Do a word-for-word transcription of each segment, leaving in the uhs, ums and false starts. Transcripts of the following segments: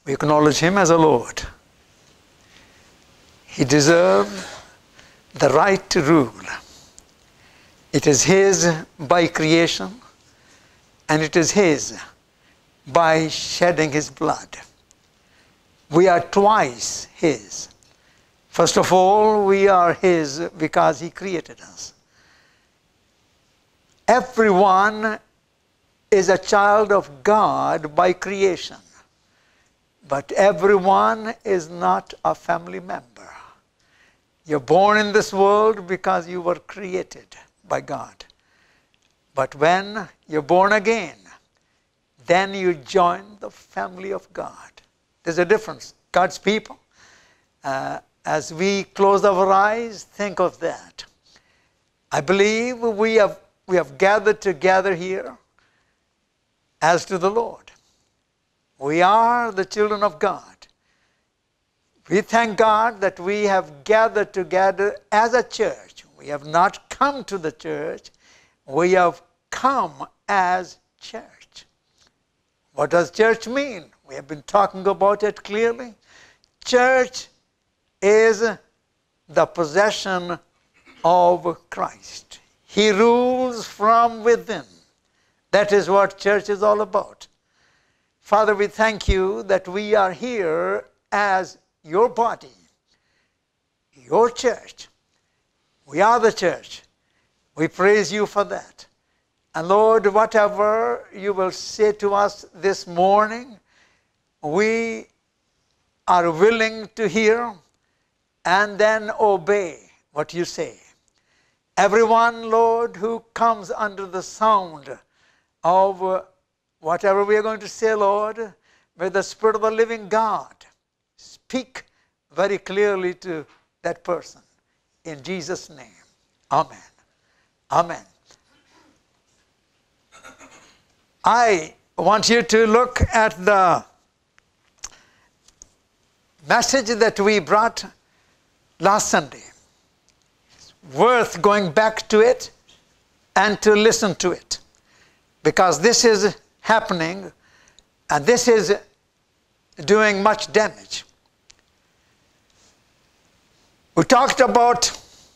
We acknowledge Him as a Lord. He deserves the right to rule. It is His by creation, and it is His by shedding His blood. We are twice His. First of all, we are His because He created us. Everyone is a child of God by creation, but everyone is not a family member. You're born in this world because you were created by God. But when you're born again, then you join the family of God. There's a difference. God's people, uh, as we close our eyes, think of that. I believe we have, we have gathered together here as to the Lord. We are the children of God. We thank God that we have gathered together as a church. We have not come to the church. We have come as church. What does church mean? We have been talking about it clearly. Church is the possession of Christ. He rules from within. That is what church is all about. Father, we thank you that we are here as your body, your church. We are the church. We praise you for that. And Lord, whatever you will say to us this morning, we are willing to hear and then obey what you say. Everyone, Lord, who comes under the sound of whatever we are going to say, Lord, may the Spirit of the living God speak very clearly to that person. In Jesus' name, amen. Amen. I want you to look at the message that we brought last Sunday. It's worth going back to it and to listen to it, because this is happening and this is doing much damage. We talked about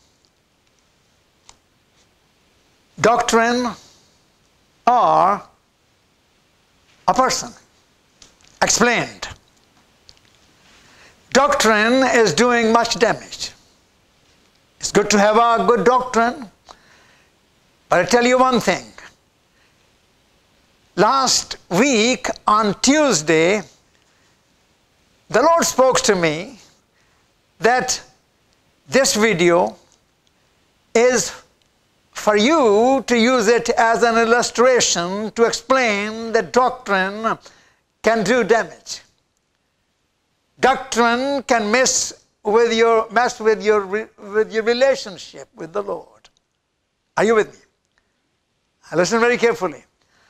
doctrine or a person. Explained. Doctrine is doing much damage. It's good to have a good doctrine, but I tell you one thing. Last week on Tuesday, the Lord spoke to me that this video is for you to use it as an illustration to explain that doctrine can do damage. Doctrine can mess with your mess with your with your relationship with the Lord. Are you with me? Listen very carefully.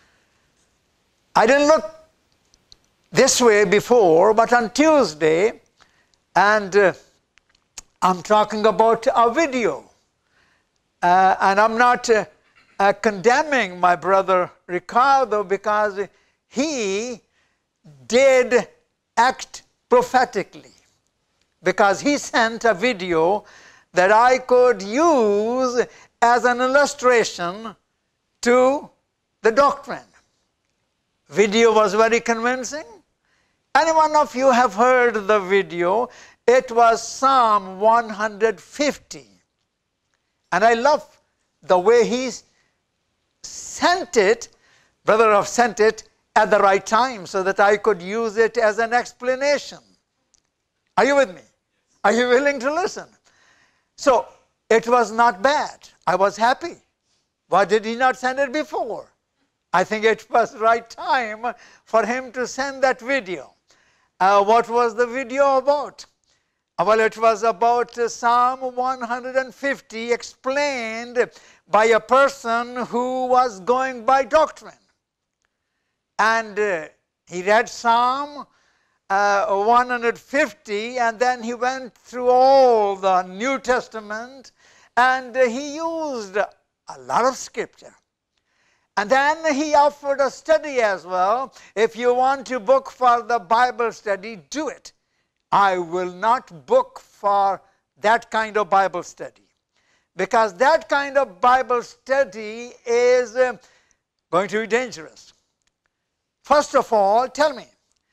I didn't look this way before, but on Tuesday, and uh, I'm talking about a video. Uh, and I'm not uh, uh, condemning my brother Ricardo, because he did act prophetically. Because he sent a video that I could use as an illustration to the doctrine. Video was very convincing. Any one of you have heard the video? It was Psalm one hundred fifty. And I love the way he sent it, brother have sent it at the right time so that I could use it as an explanation. Are you with me? Are you willing to listen? So, it was not bad. I was happy. Why did he not send it before? I think it was the right time for him to send that video. Uh, what was the video about? Well, it was about uh, Psalm one hundred fifty explained by a person who was going by doctrine. And uh, he read Psalm uh, one hundred fifty, and then he went through all the New Testament, and uh, he used a lot of scripture. And then he offered a study as well. If you want to book for the Bible study, do it. I will not book for that kind of Bible study, because that kind of Bible study is uh, going to be dangerous. First of all, tell me,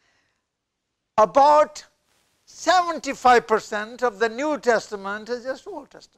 about seventy-five percent of the New Testament is just Old Testament.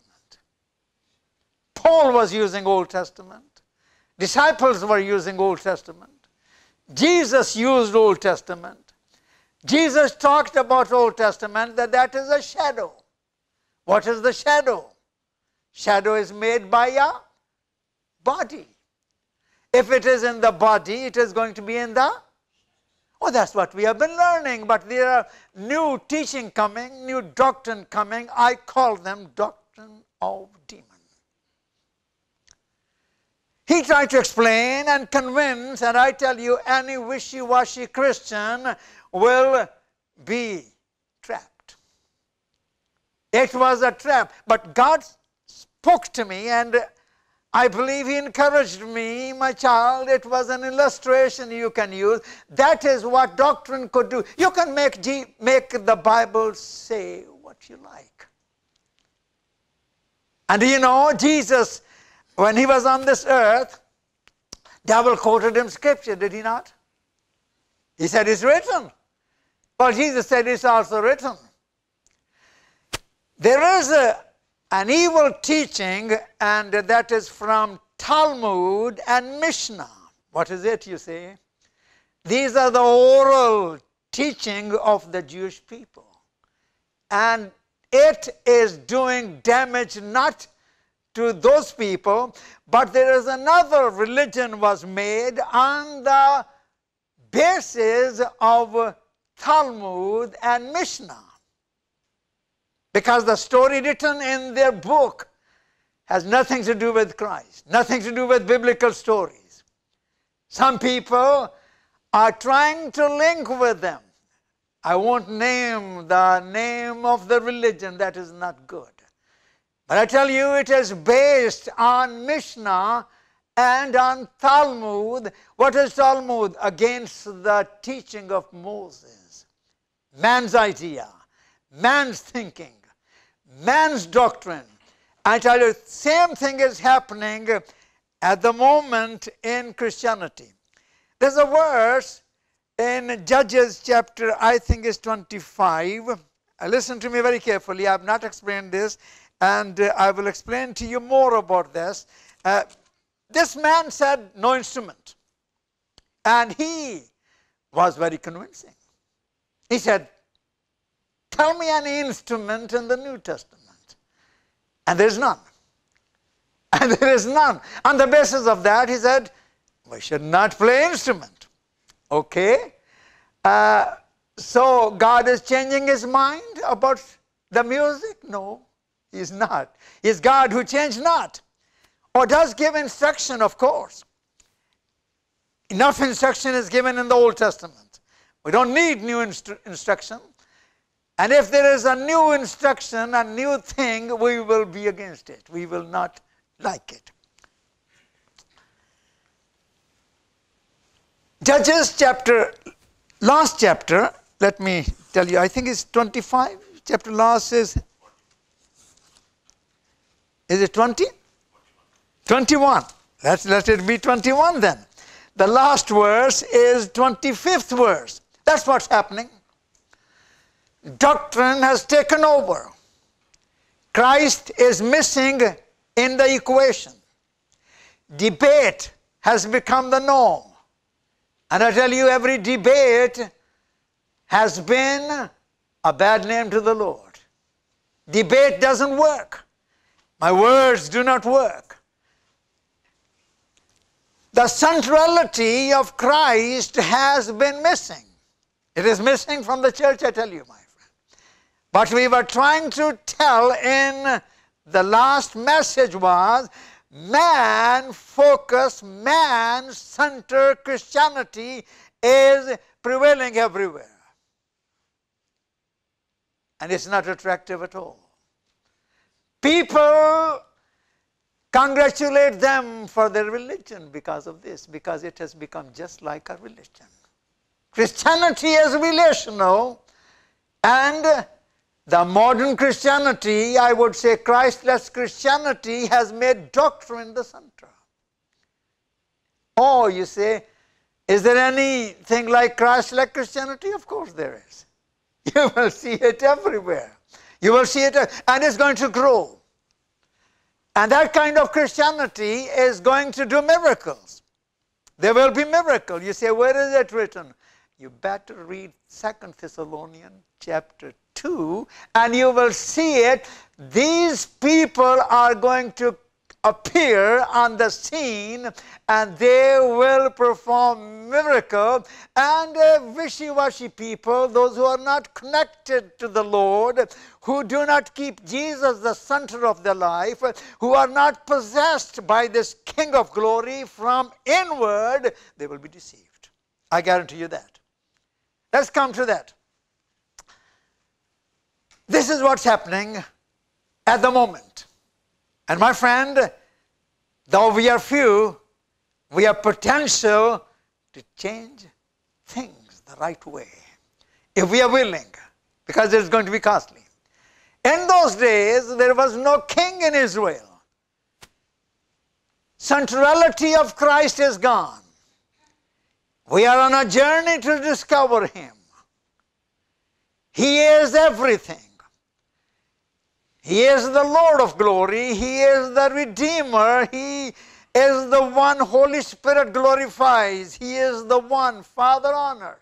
Paul was using Old Testament. Disciples were using Old Testament. Jesus used Old Testament. Jesus talked about Old Testament, that that is a shadow. What is the shadow? Shadow is made by a body. If it is in the body, it is going to be in the... Oh, that's what we have been learning. But there are new teaching coming, new doctrine coming. I call them doctrine of demons. He tried to explain and convince, and I tell you, any wishy-washy Christian will be trapped. It was a trap. But God spoke to me, and I believe He encouraged me, my child. It was an illustration you can use. That is what doctrine could do. You can make, G make the Bible say what you like. And you know, Jesus, when He was on this earth, devil quoted Him scripture, did he not? He said, it's written. Well, Jesus said, it's also written. There is a, an evil teaching, and that is from Talmud and Mishnah. What is it, you see? These are the oral teaching of the Jewish people. And it is doing damage not to those people, but there is another religion was made on the basis of Talmud and Mishnah. Because the story written in their book has nothing to do with Christ, nothing to do with biblical stories. Some people are trying to link with them. I won't name the name of the religion, that is not good. But I tell you, it is based on Mishnah and on Talmud. What is Talmud? Against the teaching of Moses. Man's idea, man's thinking, man's doctrine. I tell you, same thing is happening at the moment in Christianity. There's a verse in Judges chapter, I think is twenty-five. Uh, listen to me very carefully. I have not explained this, and uh, I will explain to you more about this. Uh, this man said no instrument, and he was very convincing. He said, tell me any instrument in the New Testament. And there is none. And there is none. On the basis of that, he said, we should not play instrument. Okay. Uh, so God is changing His mind about the music? No, He is not. He is God who changed not. Or does give instruction, of course. Enough instruction is given in the Old Testament. We don't need new instru instruction. And if there is a new instruction, a new thing, we will be against it. We will not like it. Judges chapter, last chapter, let me tell you, I think it's twenty-five. Chapter last is, is it twenty? twenty-one. Let's let it be twenty-one then. The last verse is twenty-fifth verse. That's what's happening. Doctrine has taken over. Christ is missing in the equation. Debate has become the norm. And I tell you, every debate has been a bad name to the Lord. Debate doesn't work. My words do not work. The centrality of Christ has been missing. It is missing from the church, I tell you, my friend. But we were trying to tell in the last message was, man-focused, man-centered Christianity is prevailing everywhere. And it's not attractive at all. People congratulate them for their religion because of this, because it has become just like a religion. Christianity is relational, and the modern Christianity, I would say Christless Christianity, has made doctrine the center. Oh, you say, is there anything like Christ-like Christianity? Of course there is. You will see it everywhere. You will see it, and it's going to grow. And that kind of Christianity is going to do miracles. There will be miracles. You say, where is it written? You better read Second Thessalonians chapter two, and you will see it. These people are going to appear on the scene, and they will perform miracles. And uh, wishy-washy people, those who are not connected to the Lord, who do not keep Jesus the center of their life, who are not possessed by this King of glory from inward, they will be deceived. I guarantee you that. Let's come to that. This is what's happening at the moment. And my friend, though we are few, we have potential to change things the right way, if we are willing, because it's going to be costly. In those days, there was no king in Israel. Centrality of Christ is gone. We are on a journey to discover Him. He is everything. He is the Lord of glory. He is the Redeemer. He is the one Holy Spirit glorifies. He is the one Father honors.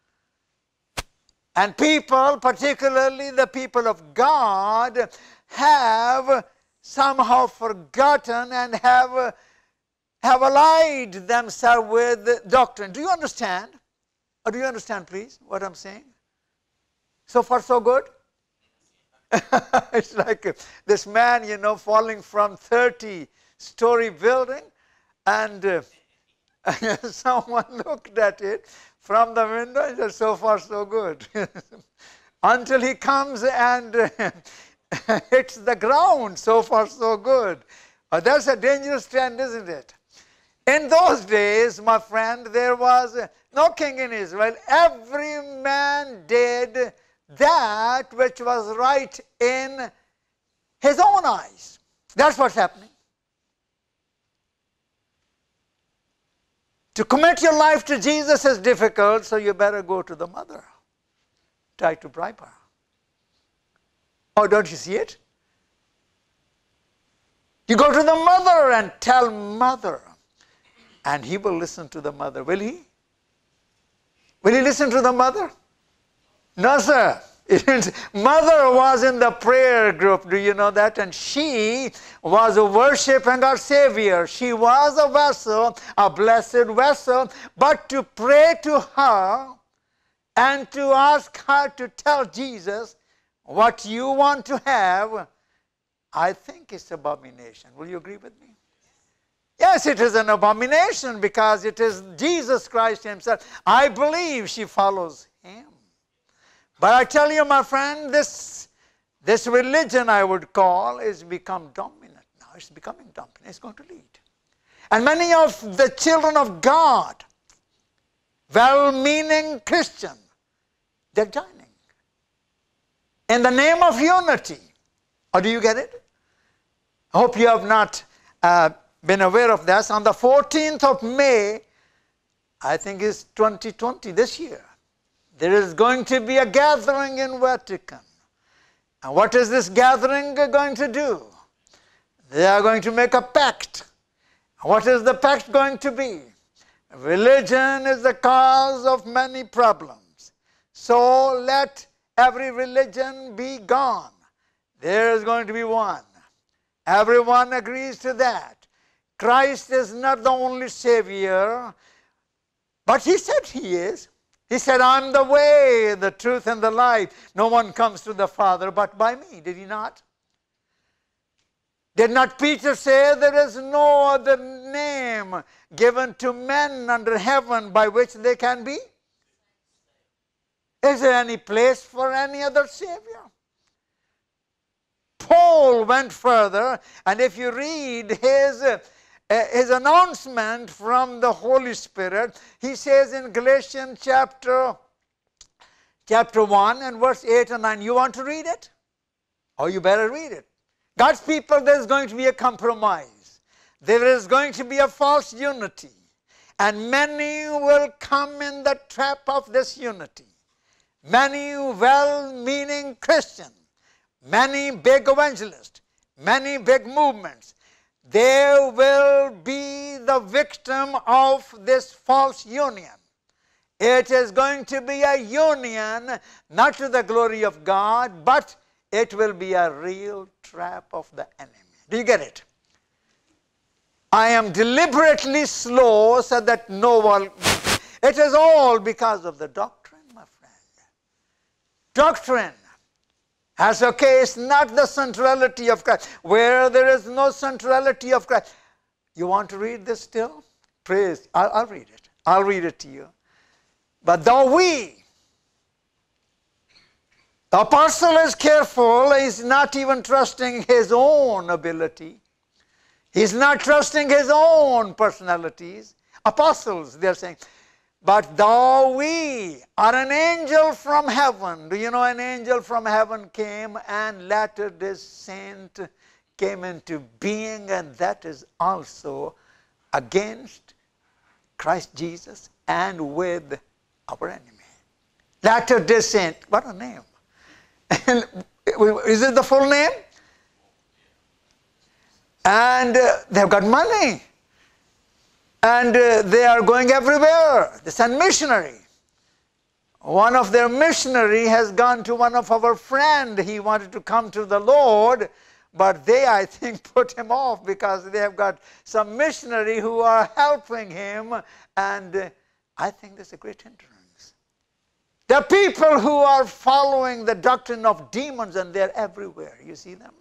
And people, particularly the people of God, have somehow forgotten and have, have allied themselves with doctrine. Do you understand? Or do you understand, please, what I'm saying? So far, so good? It's like this man, you know, falling from thirty-story building, and uh, someone looked at it from the window and said, so far, so good. Until he comes and uh, hits the ground, so far, so good. Uh, that's a dangerous trend, isn't it? In those days, my friend, there was no king in Israel. Every man did that which was right in his own eyes. That's what's happening. To commit your life to Jesus is difficult, so you better go to the mother. Try to bribe her. Oh, don't you see it? You go to the mother and tell mother, and he will listen to the mother. Will he? Will he listen to the mother? No, sir. Mother was in the prayer group, do you know that? And she was worshiping our Savior. She was a vessel, a blessed vessel, but to pray to her and to ask her to tell Jesus what you want to have, I think it's abomination. Will you agree with me? Yes, it is an abomination because it is Jesus Christ Himself. I believe she follows Him. But I tell you, my friend, this, this religion I would call is become dominant now. It's becoming dominant. It's going to lead. And many of the children of God, well-meaning Christian, they're joining in the name of unity. Or do you get it? I hope you have not uh, been aware of this. On the fourteenth of May, I think it's twenty twenty, this year, there is going to be a gathering in Vatican. And what is this gathering going to do? They are going to make a pact. What is the pact going to be? Religion is the cause of many problems. So let every religion be gone. There is going to be one. Everyone agrees to that. Christ is not the only Savior, but He said He is. He said, I'm the way, the truth, and the life. No one comes to the Father but by me. Did He not? Did not Peter say there is no other name given to men under heaven by which they can be? Is there any place for any other Savior? Paul Paul went further, and if you read his, uh, his announcement from the Holy Spirit, he says in Galatians chapter, chapter one and verse eight and nine, you want to read it? Oh, you better read it. God's people, there's going to be a compromise. There is going to be a false unity. And many will come in the trap of this unity. Many well-meaning Christians, many big evangelists, many big movements, they will be the victim of this false union. It is going to be a union, not to the glory of God, but it will be a real trap of the enemy. Do you get it? I am deliberately slow so that no one... It is all because of the doctrine, my friend. Doctrine has a case, not the centrality of Christ. Where there is no centrality of Christ. You want to read this still? Praise. I'll, I'll read it. I'll read it to you. But though we, the apostle is careful, he's not even trusting his own ability. He's not trusting his own personalities. Apostles, they're saying, but though we are an angel from heaven. Do you know an angel from heaven came and latter this saint came into being, and that is also against Christ Jesus and with our enemy. Latter day saint, what a name. Is it the full name? And uh, they've got money. And uh, they are going everywhere. They send missionary. One of their missionary has gone to one of our friend. He wanted to come to the Lord, but they, I think, put him off because they have got some missionary who are helping him. And uh, I think there's a great hindrance. There are people who are following the doctrine of demons, and they're everywhere. You see them?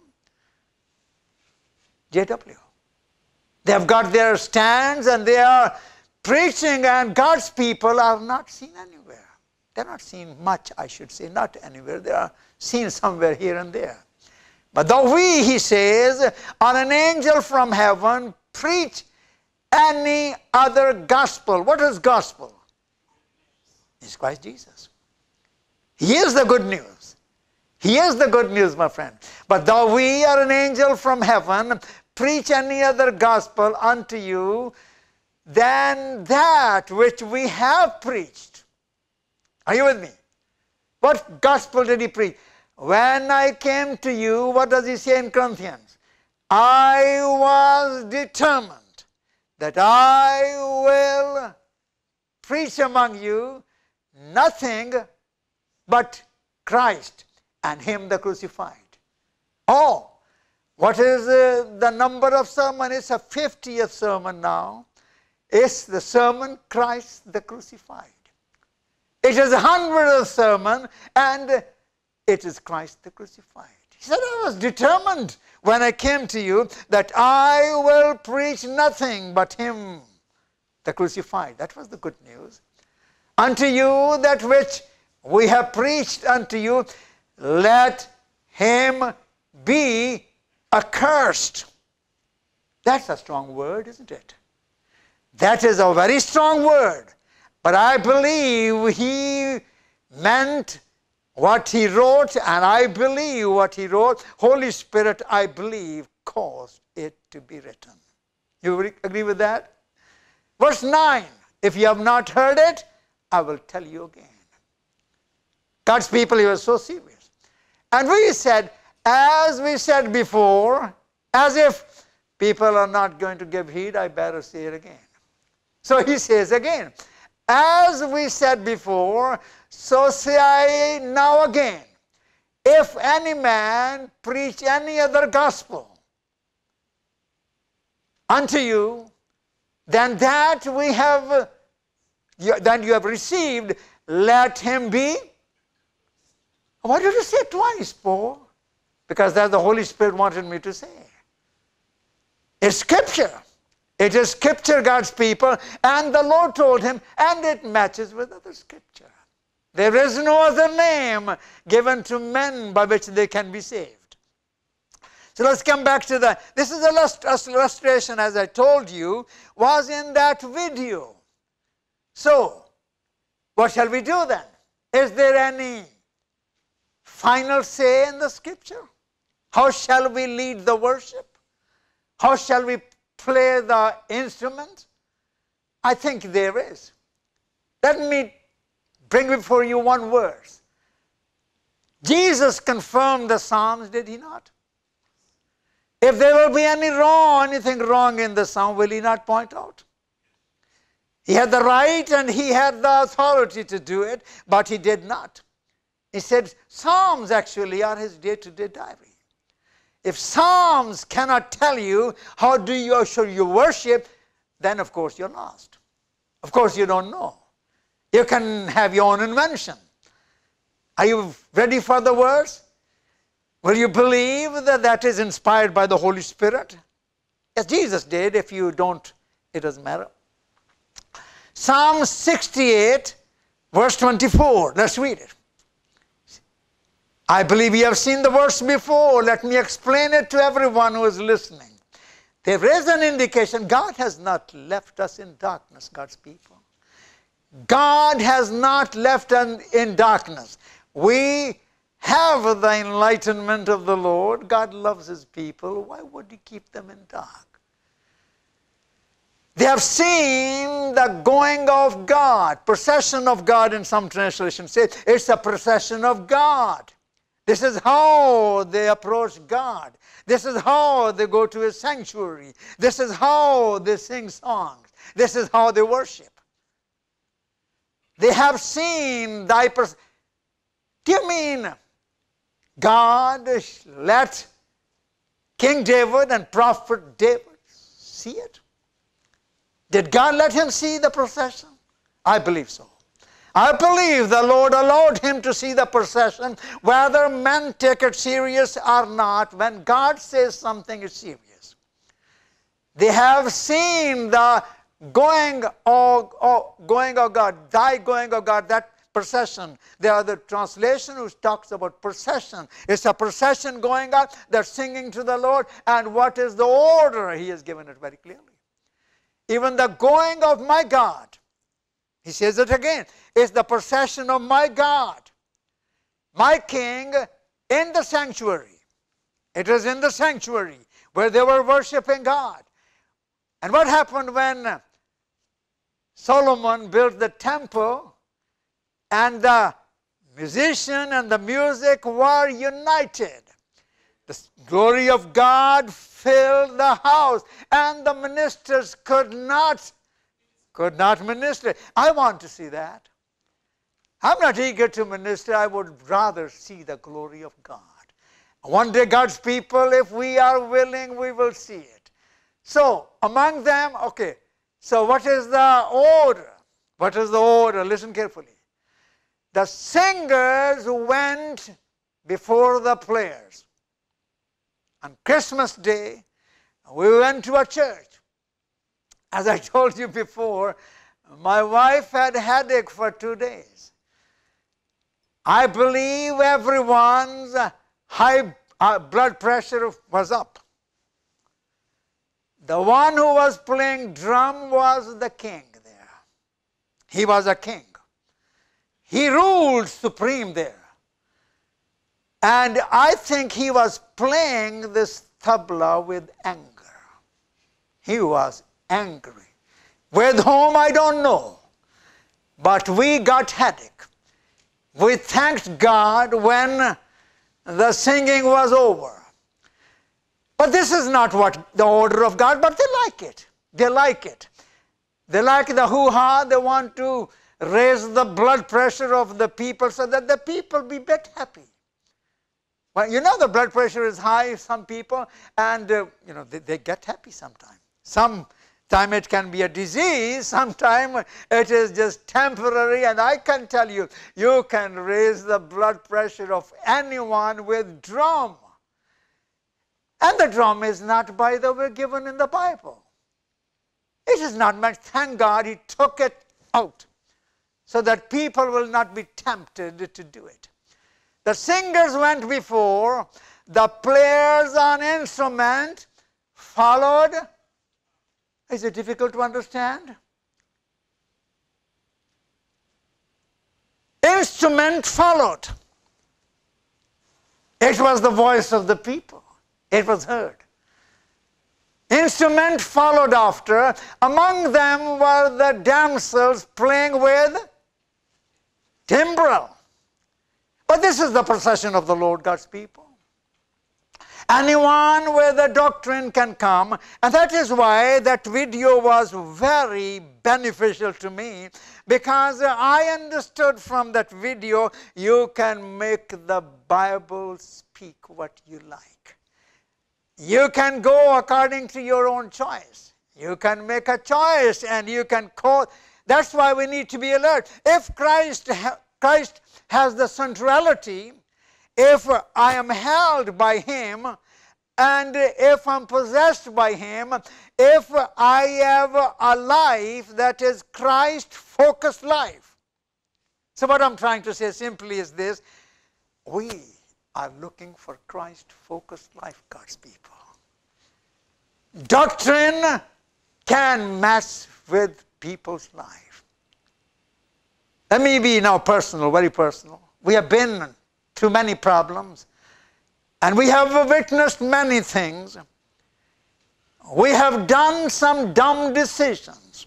J W. They have got their stands and they are preaching, and God's people are not seen anywhere. They're not seen much, I should say, not anywhere. They are seen somewhere here and there. But though we, he says, on an angel from heaven, preach any other gospel. What is gospel? It's Christ Jesus. He is the good news. He is the good news, my friend. But though we are an angel from heaven, preach any other gospel unto you than that which we have preached. Are you with me? What gospel did he preach? When I came to you, what does he say in Corinthians? I was determined that I will preach among you nothing but Christ and him the crucified. Oh, what is uh, the number of sermon? It's a fiftieth sermon now. It's the sermon Christ the crucified. It is a hundredth sermon, and it is Christ the crucified. He said, I was determined when I came to you that I will preach nothing but him, the crucified. That was the good news. Unto you that which we have preached unto you, let him be accursed. That's a strong word, isn't it? That is a very strong word. But I believe he meant what he wrote, and I believe what he wrote. Holy Spirit, I believe, caused it to be written. You agree with that? Verse nine, if you have not heard it, I will tell you again. God's people, he was so serious. And we said, as we said before, as if people are not going to give heed, I better say it again. So he says again, as we said before, so say I now again, if any man preach any other gospel unto you than that we have, than you have received, let him be. Why did you say it twice, Paul? Because that's the Holy Spirit wanted me to say. It's Scripture. It is Scripture, God's people, and the Lord told him, and it matches with other Scripture. There is no other name given to men by which they can be saved. So let's come back to the, this is a illustration, as I told you, was in that video. So, what shall we do then? Is there any final say in the scripture? How shall we lead the worship? How shall we play the instrument? I think there is. Let me bring before you one verse. Jesus confirmed the Psalms, did he not? If there will be any wrong, anything wrong in the Psalm, will he not point out? He had the right and he had the authority to do it, but he did not. He said Psalms actually are his day-to-day diary. If Psalms cannot tell you how do you should you worship, then of course you're lost. Of course you don't know. You can have your own invention. Are you ready for the verse? Will you believe that that is inspired by the Holy Spirit? As Jesus did. If you don't, it doesn't matter. Psalm sixty-eight, verse twenty-four. Let's read it. I believe you have seen the verse before. Let me explain it to everyone who is listening. There is an indication God has not left us in darkness, God's people. God has not left us in darkness. We have the enlightenment of the Lord. God loves his people. Why would he keep them in dark? They have seen the going of God, procession of God in some translations say it's a procession of God. This is how they approach God. This is how they go to his sanctuary. This is how they sing songs. This is how they worship. They have seen thy procession. Do you mean God let King David and Prophet David see it? Did God let him see the procession? I believe so. I believe the Lord allowed him to see the procession, whether men take it serious or not. When God says something is serious, they have seen the going of, oh, going of God, thy going of God, that procession. There are the translation which talks about procession. It's a procession going out. They're singing to the Lord. And what is the order? He has given it very clearly. Even the going of my God, he says it again, is the procession of my God, my King, in the sanctuary. It is in the sanctuary where they were worshiping God. And what happened when Solomon built the temple and the musician and the music were united? The glory of God filled the house and the ministers could not could not minister. I want to see that. I'm not eager to minister. I would rather see the glory of God. One day God's people, if we are willing, we will see it. So among them, okay, so what is the order? What is the order? Listen carefully. The singers went before the players. On Christmas Day, we went to a church. As I told you before, my wife had a headache for two days. I believe everyone's high blood pressure was up. The one who was playing drum was the king there. He was a king. He ruled supreme there. And I think he was playing this tabla with anger. He was angry. With whom I don't know. But we got headache. We thanked God when the singing was over. But this is not what the order of God, but they like it. They like it. They like the hoo-ha. They want to raise the blood pressure of the people so that the people be bit happy. Well, you know the blood pressure is high, some people, and uh, you know they, they get happy sometimes. Sometimes it can be a disease, sometimes it is just temporary, and I can tell you, you can raise the blood pressure of anyone with drum. And the drum is not, by the way, given in the Bible. It is not meant. Thank God he took it out so that people will not be tempted to do it. The singers went before, the players on instrument followed. Is it difficult to understand? Instrument followed. It was the voice of the people. It was heard. Instrument followed after. Among them were the damsels playing with timbrel. But this is the procession of the Lord God's people. Anyone with a doctrine can come, and that is why that video was very beneficial to me, because I understood from that video you can make the Bible speak what you like. You can go according to your own choice. You can make a choice and you can quote. That's why we need to be alert. If Christ, Christ has the centrality, if I am held by Him, and if I'm possessed by Him, if I have a life that is Christ-focused life. So what I'm trying to say simply is this: we are looking for Christ-focused life, God's people. Doctrine can mess with people's life. Let me be now personal, very personal. We have been through many problems, and we have witnessed many things. We have done some dumb decisions,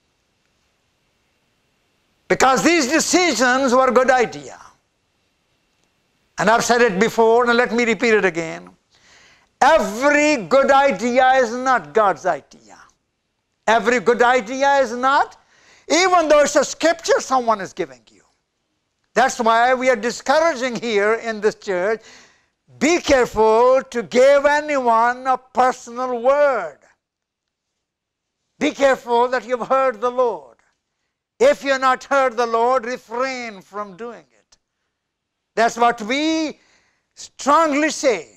because these decisions were a good idea. And I've said it before, and let me repeat it again. Every good idea is not God's idea. Every good idea is not, even though it's a scripture someone is giving you. That's why we are discouraging here in this church, be careful to give anyone a personal word. Be careful that you've heard the Lord. If you've not heard the Lord, refrain from doing it. That's what we strongly say.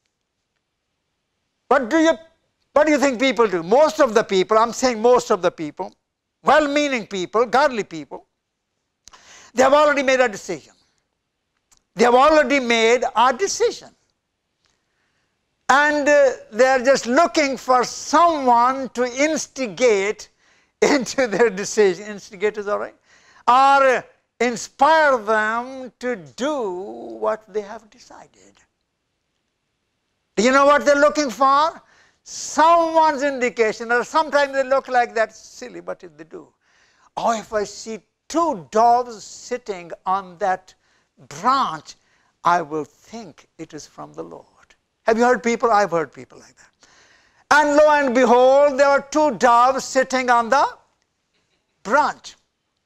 What do you, what do you think people do? Most of the people, I'm saying most of the people, well-meaning people, godly people, they have already made a decision. They have already made a decision. And uh, they are just looking for someone to instigate into their decision. Instigate is all right. Or uh, inspire them to do what they have decided. Do you know what they're looking for? Someone's indication. Or sometimes they look like that, silly, but they do. Oh, if I see two doves sitting on that branch, I will think it is from the Lord. Have you heard people? I've heard people like that. And lo and behold, there were two doves sitting on the branch.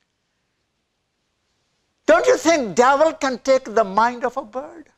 Don't you think devil can take the mind of a bird?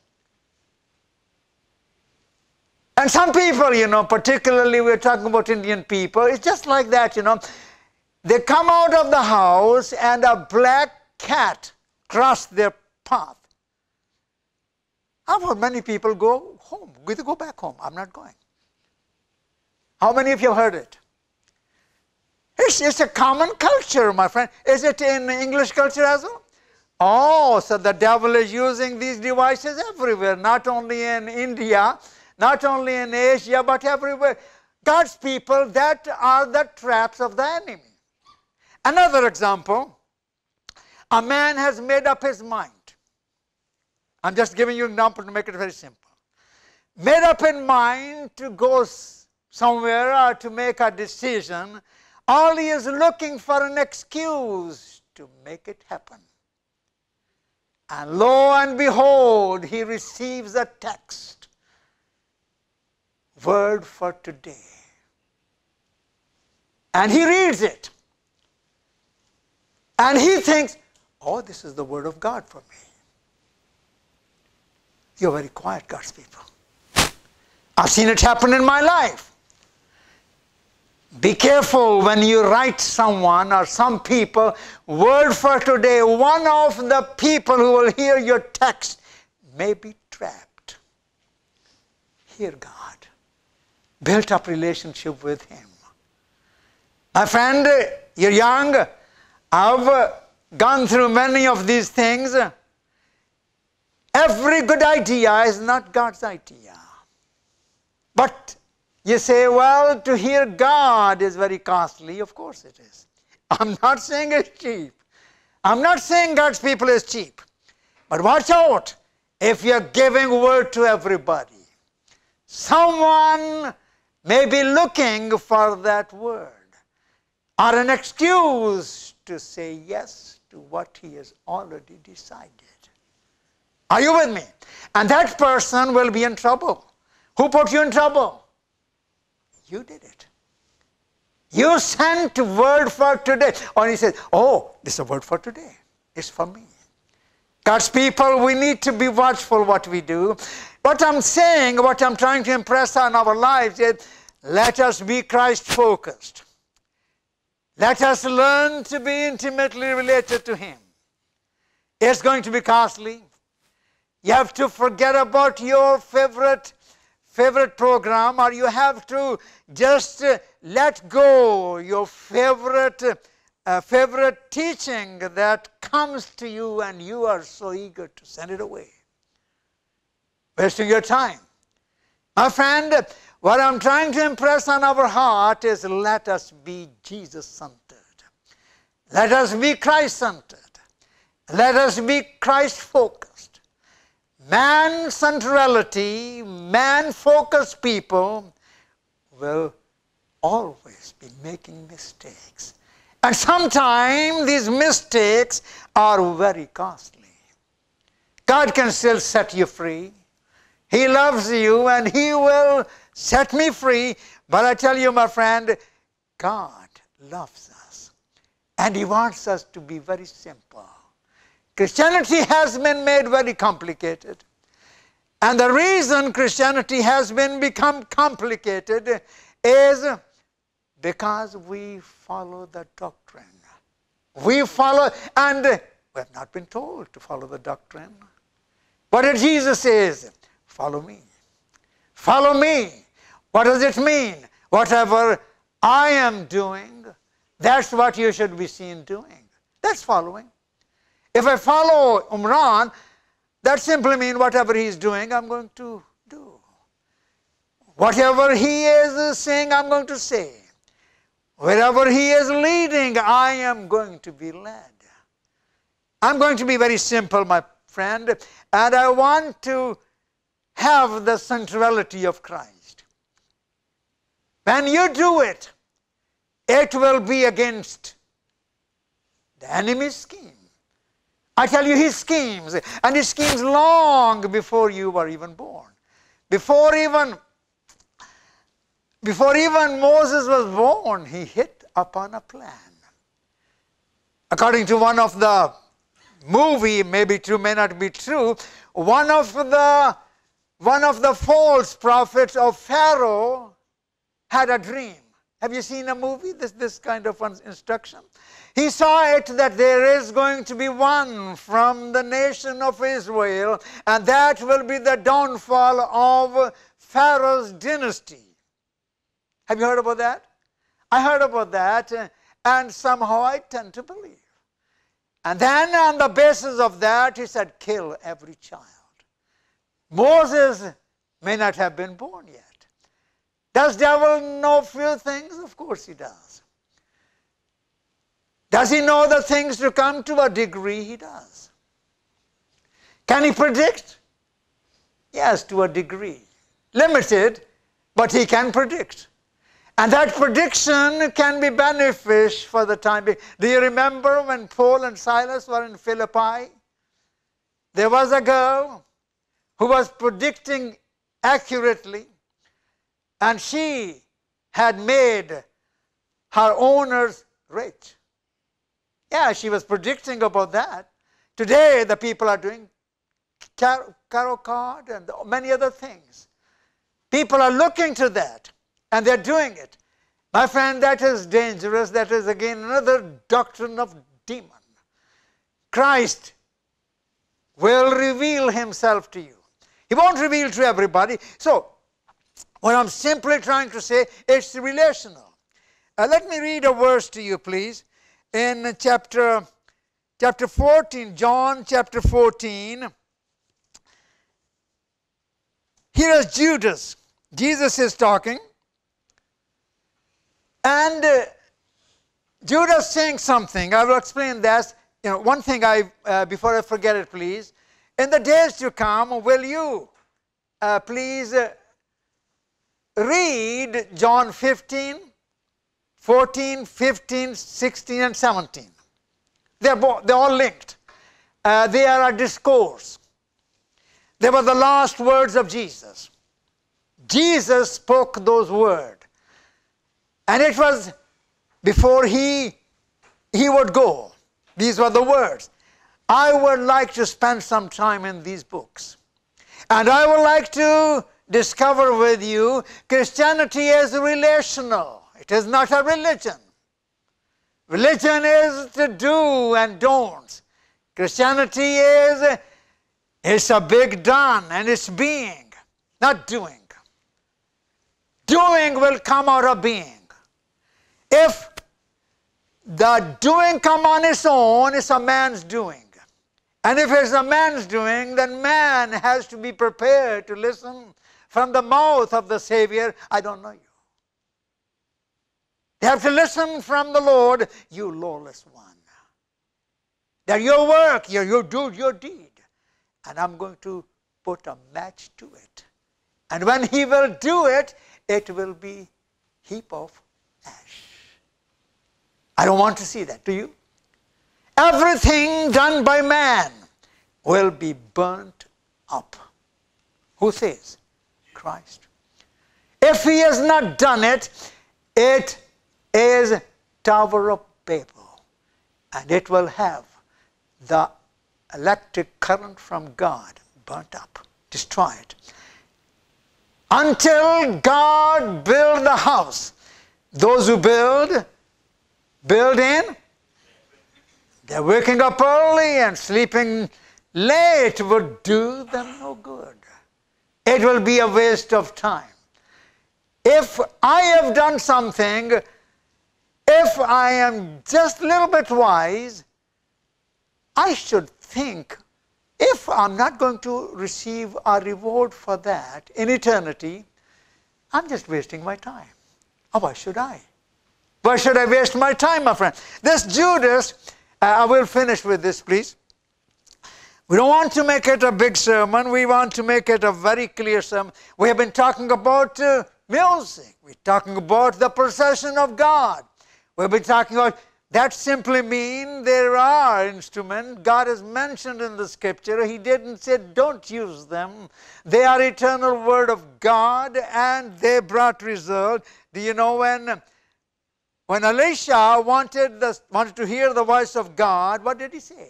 And some people, you know, particularly we're talking about Indian people, it's just like that, you know. They come out of the house and a black cat crossed their path. How about many people go home? They go back home. I'm not going. How many of you have heard it? It's, it's a common culture, my friend. Is it in English culture as well? Oh, so the devil is using these devices everywhere, not only in India, not only in Asia, but everywhere. God's people, that are the traps of the enemy. Another example, a man has made up his mind. I'm just giving you an example to make it very simple. Made up in mind to go somewhere or to make a decision. All he is looking for an excuse to make it happen. And lo and behold, he receives a text. Word for today. And he reads it. And he thinks, oh, this is the word of God for me. You're very quiet, God's people. I've seen it happen in my life. Be careful when you write someone or some people, word for today. One of the people who will hear your text may be trapped. Hear God. Built up relationship with Him. My friend, you're young. I've gone through many of these things. Every good idea is not God's idea. But you say, well, to hear God is very costly. Of course it is. I'm not saying it's cheap. I'm not saying God's people is cheap. But watch out if you're giving word to everybody. Someone may be looking for that word or an excuse to say yes to what he has already decided. Are you with me? And that person will be in trouble. Who put you in trouble? You did it. You sent word for today. Or he said, oh, this is a word for today. It's for me. God's people, we need to be watchful what we do. What I'm saying, what I'm trying to impress on our lives is, let us be Christ-focused. Let us learn to be intimately related to Him. It's going to be costly. You have to forget about your favorite, favorite program, or you have to just uh, let go your favorite uh, favorite teaching that comes to you and you are so eager to send it away. Wasting your time. My friend, what I'm trying to impress on our heart is, let us be Jesus-centered. Let us be Christ-centered. Let us be Christ-focused. Man-centrality, man-focused people will always be making mistakes. And sometimes these mistakes are very costly. God can still set you free. He loves you and He will set me free. But I tell you, my friend, God loves us. And He wants us to be very simple. Christianity has been made very complicated. And the reason Christianity has been become complicated is because we follow the doctrine. We follow, and we have not been told to follow the doctrine. What did Jesus say? Follow me. Follow me. What does it mean? Whatever I am doing, that's what you should be seen doing. That's following. If I follow Umran, that simply means whatever he's doing, I'm going to do. Whatever he is saying, I'm going to say. Wherever he is leading, I am going to be led. I'm going to be very simple, my friend, and I want to have the centrality of Christ. When you do it, it will be against the enemy's scheme. I tell you, his schemes, and his schemes long before you were even born. Before even, before even Moses was born, he hit upon a plan. According to one of the movie, maybe true, may not be true, one of the, one of the false prophets of Pharaoh had a dream. Have you seen a movie, this, this kind of instruction? He saw it that there is going to be one from the nation of Israel, and that will be the downfall of Pharaoh's dynasty. Have you heard about that? I heard about that, and somehow I tend to believe. And then on the basis of that, he said, kill every child. Moses may not have been born yet. Does devil know few things? Of course he does. Does he know the things to come? To a degree he does. Can he predict? Yes, to a degree. Limited, but he can predict. And that prediction can be beneficial for the time being. Do you remember when Paul and Silas were in Philippi? There was a girl who was predicting accurately, and she had made her owners rich. Yeah, she was predicting about that. Today, the people are doing tarot card and many other things. People are looking to that, and they're doing it. My friend, that is dangerous. That is, again, another doctrine of demon. Christ will reveal himself to you. He won't reveal to everybody. So, what I'm simply trying to say, it's relational. Uh, let me read a verse to you, please. In chapter, chapter fourteen, John chapter fourteen, here is Judas. Jesus is talking. And uh, Judas saying something. I will explain that. You know, one thing I, uh, before I forget it, please. In the days to come, will you uh, please uh, read John fifteen, fourteen, fifteen, sixteen, and seventeen. They're, both, they're all linked. Uh, they are a discourse. They were the last words of Jesus. Jesus spoke those words. And it was before he, he would go. These were the words. I would like to spend some time in these books. And I would like to discover with you Christianity is relational. It is not a religion. Religion is to do and don'ts. Christianity is it's a big done and it's being, not doing. Doing will come out of being. If the doing come on its own, it's a man's doing. And if it's a man's doing, then man has to be prepared to listen from the mouth of the Savior, I don't know you. They have to listen from the Lord, you lawless one. That your work, your, your do your deed. And I'm going to put a match to it. And when he will do it, it will be heap of ash. I don't want to see that, do you? Everything done by man will be burnt up. Who says? Christ. If he has not done it, it is Tower of Babel. And it will have the electric current from God burnt up, destroyed. Until God build the house. Those who build, build in. They're waking up early and sleeping late would do them no good. It will be a waste of time. If I have done something, if I am just a little bit wise, I should think, if I'm not going to receive a reward for that in eternity, I'm just wasting my time. Oh, why should I? Why should I waste my time, my friend? This Judas, uh, I will finish with this, please. We don't want to make it a big sermon. We want to make it a very clear sermon. We have been talking about uh, music. We're talking about the procession of God. We've been talking about, that simply means there are instruments. God has mentioned in the scripture. He didn't say don't use them. They are eternal word of God and they brought result. Do you know when, when Elisha wanted, the, wanted to hear the voice of God, what did he say?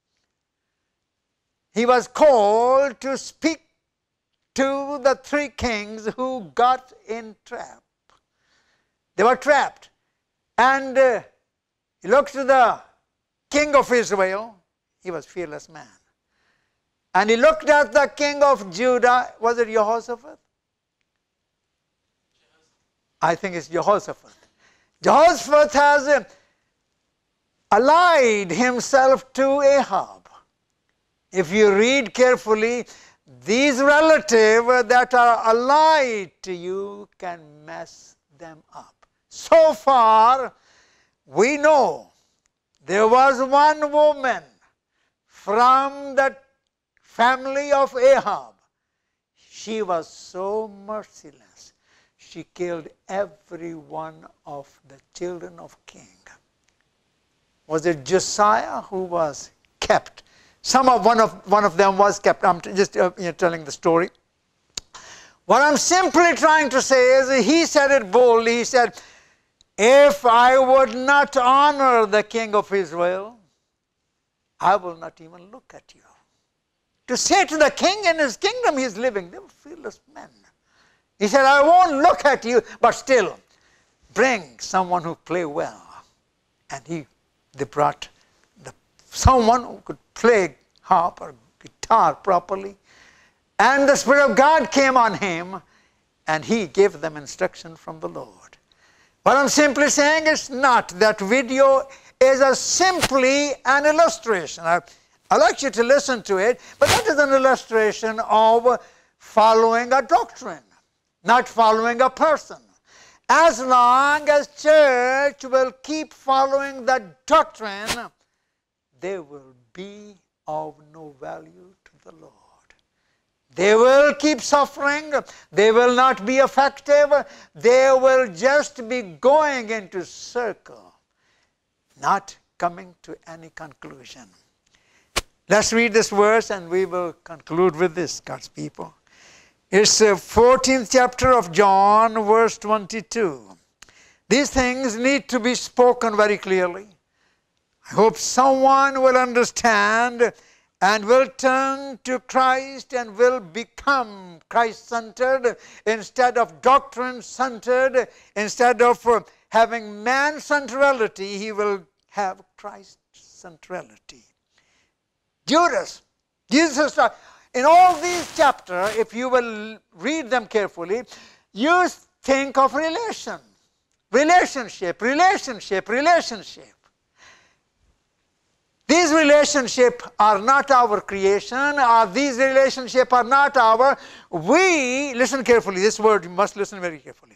He was called to speak to the three kings who got in trap. They were trapped. And uh, he looked to the king of Israel. He was a fearless man. And he looked at the king of Judah. Was it Jehoshaphat? I think it's Jehoshaphat. Jehoshaphat has uh, allied himself to Ahab. If you read carefully, these relatives that are allied to you can mess them up. So far, we know there was one woman from the family of Ahab. She was so merciless. She killed every one of the children of king. Was it Josiah who was kept? Some of one of one of them was kept. I'm just uh, you know, telling the story. What I'm simply trying to say is, he said it boldly. He said, if I would not honor the king of Israel, I will not even look at you. To say to the king in his kingdom he is living, they were fearless men. He said, I won't look at you, but still, bring someone who play well. And he, they brought the, someone who could play harp or guitar properly. And the Spirit of God came on him, and he gave them instruction from the Lord. What I'm simply saying is not that video is a simply an illustration. I, I'd like you to listen to it, but that is an illustration of following a doctrine, not following a person. As long as church will keep following that doctrine, they will be of no value to the Lord. They will keep suffering. They will not be effective. They will just be going into circle, not coming to any conclusion. Let's read this verse and we will conclude with this, God's people. It's the fourteenth chapter of John, verse twenty-two. These things need to be spoken very clearly. I hope someone will understand and will turn to Christ and will become Christ-centered instead of doctrine-centered. Instead of uh, having man-centrality, he will have Christ-centrality. Judas, Jesus, in all these chapters, if you will read them carefully, you think of relation, relationship, relationship, relationship. These relationships are not our creation, or these relationships are not our, we, listen carefully, this word you must listen very carefully.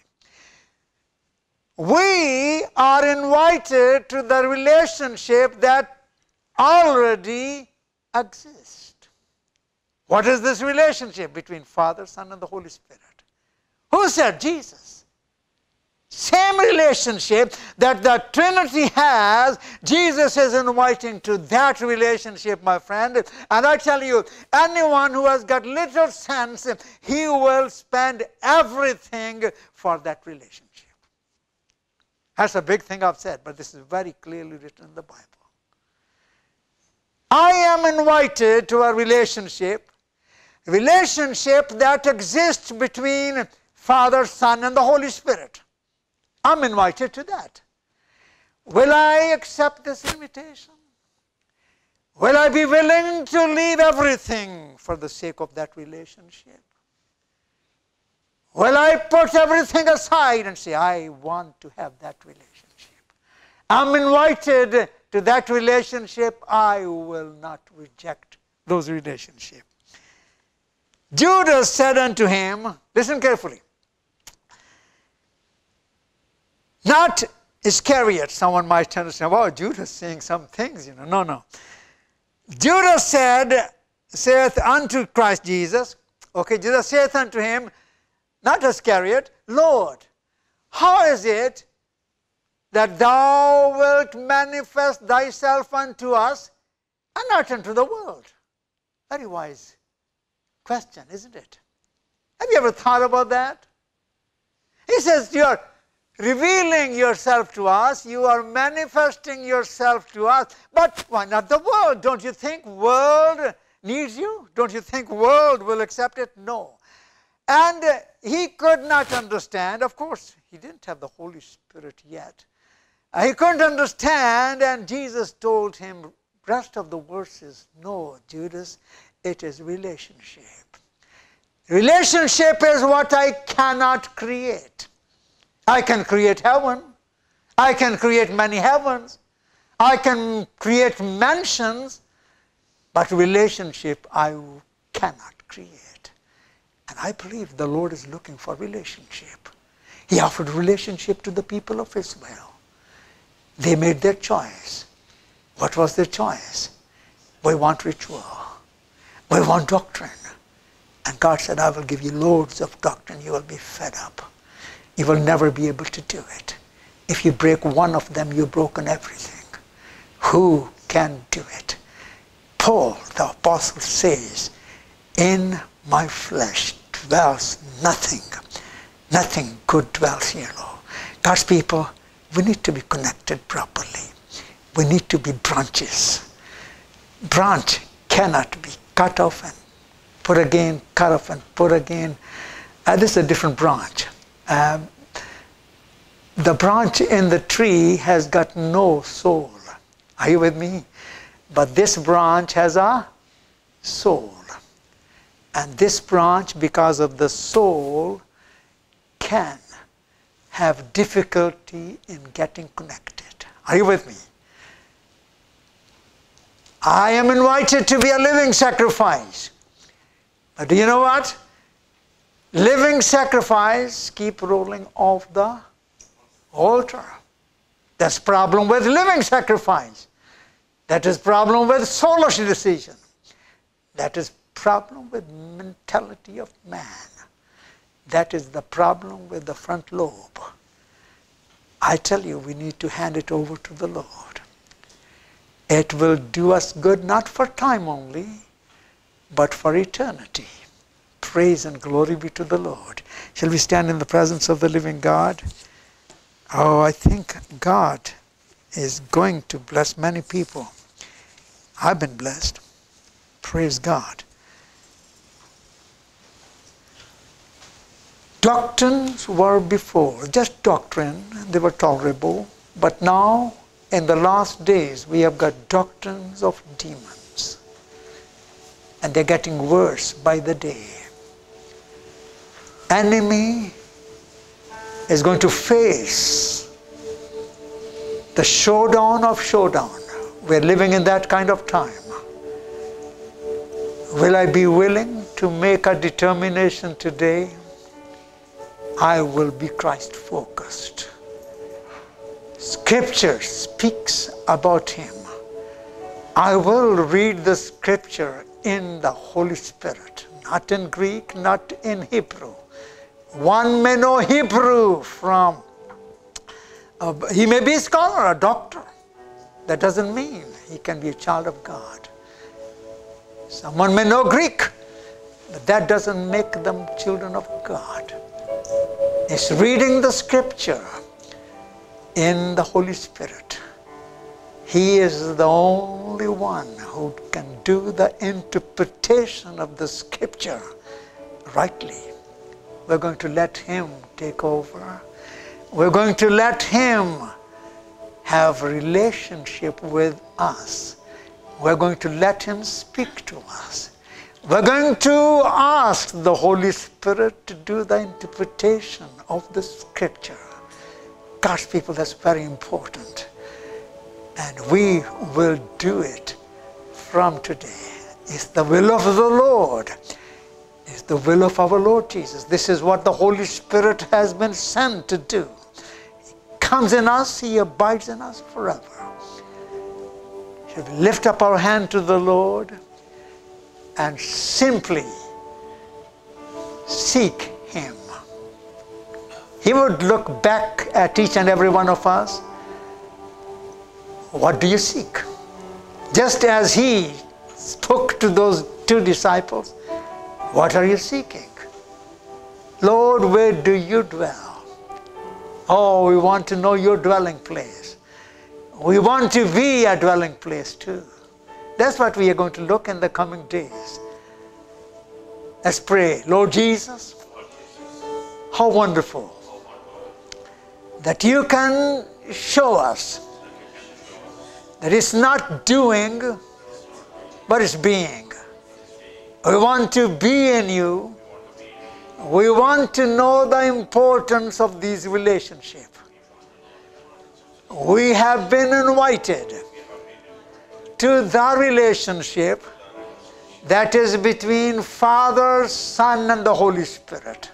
We are invited to the relationship that already exists. What is this relationship between Father, Son, and the Holy Spirit? Who said? Jesus. Same relationship that the Trinity has, Jesus is inviting to that relationship, my friend. And I tell you, anyone who has got little sense, he will spend everything for that relationship. That's a big thing I've said, but this is very clearly written in the Bible. I am invited to a relationship, relationship that exists between Father, Son, and the Holy Spirit. I'm invited to that. Will I accept this invitation? Will I be willing to leave everything for the sake of that relationship? Will I put everything aside and say, I want to have that relationship? I'm invited to that relationship. I will not reject those relationships. Judas said unto him, listen carefully, not Iscariot. Someone might understand, wow, Judas saying some things, you know. No, no. Judas said, saith unto Christ Jesus, okay, Jesus saith unto him, not Iscariot, Lord, how is it that thou wilt manifest thyself unto us and not unto the world? Very wise question, isn't it? Have you ever thought about that? He says, you are revealing yourself to us, you are manifesting yourself to us, but why not the world? Don't you think world needs you? Don't you think world will accept it? No. And uh, he could not understand, of course, he didn't have the Holy Spirit yet. Uh, he couldn't understand, and Jesus told him, rest of the verses, no, Judas, it is relationship. Relationship is what I cannot create. I can create heaven. I can create many heavens. I can create mansions. But relationship I cannot create. And I believe the Lord is looking for relationship. He offered relationship to the people of Israel. They made their choice. What was their choice? We want ritual. We want doctrine. And God said, I will give you loads of doctrine. You will be fed up. You will never be able to do it. If you break one of them, you've broken everything. Who can do it? Paul, the apostle, says, in my flesh dwells nothing. Nothing good dwells here, Lord. God's people, we need to be connected properly. We need to be branches. Branch cannot be cut off and put again, cut off and put again. Uh, this is a different branch. Um, the branch in the tree has got no soul. Are you with me? But this branch has a soul. And this branch, because of the soul, can have difficulty in getting connected. Are you with me? I am invited to be a living sacrifice. But do you know what? living sacrifice keep rolling off the altar. That's problem with living sacrifice. That is problem with soulish decision. That is problem with mentality of man. That is the problem with the front lobe. I tell you, we need to hand it over to the Lord. It will do us good, not for time only, but for eternity. Praise and glory be to the Lord. Shall we stand in the presence of the living God? Oh, I think God is going to bless many people. I've been blessed. Praise God. Doctrines were before, just doctrine, they were tolerable. But now, in the last days, we have got doctrines of demons. And they're getting worse by the day. Enemy is going to face the showdown of showdown. We're living in that kind of time. Will I be willing to make a determination today? I will be Christ focused. Scripture speaks about Him. I will read the Scripture in the Holy Spirit, not in Greek, not in Hebrew. One may know Hebrew from, uh, he may be a scholar, a doctor. That doesn't mean he can be a child of God. Someone may know Greek, but that doesn't make them children of God. It's reading the Scripture in the Holy Spirit. He is the only one who can do the interpretation of the Scripture rightly. We're going to let Him take over. We're going to let Him have a relationship with us. We're going to let Him speak to us. We're going to ask the Holy Spirit to do the interpretation of the Scripture. God's people, that's very important. And we will do it from today. It's the will of the Lord. It's the will of our Lord Jesus. This is what the Holy Spirit has been sent to do. He comes in us, He abides in us forever. Should we lift up our hand to the Lord and simply seek Him? He would look back at each and every one of us. What do you seek? Just as He spoke to those two disciples, what are you seeking? Lord, where do you dwell? Oh, we want to know your dwelling place. We want to be a dwelling place too. That's what we are going to look in the coming days. Let's pray. Lord Jesus, how wonderful that you can show us that it's not doing, but it's being. We want to be in you. We want to know the importance of these relationships. We have been invited to the relationship that is between Father, Son, and the Holy Spirit.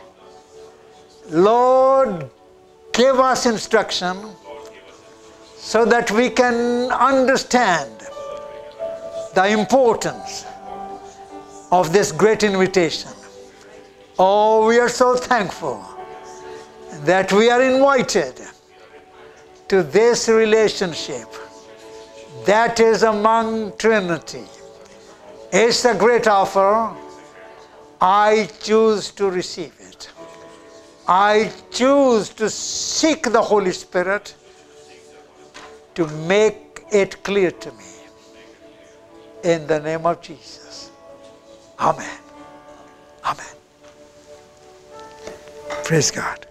Lord, give us instruction so that we can understand the importance of this great invitation. Oh, we are so thankful that we are invited to this relationship that is among Trinity. It's a great offer. I choose to receive it. I choose to seek the Holy Spirit to make it clear to me. In the name of Jesus. Amen. Amen. Praise God.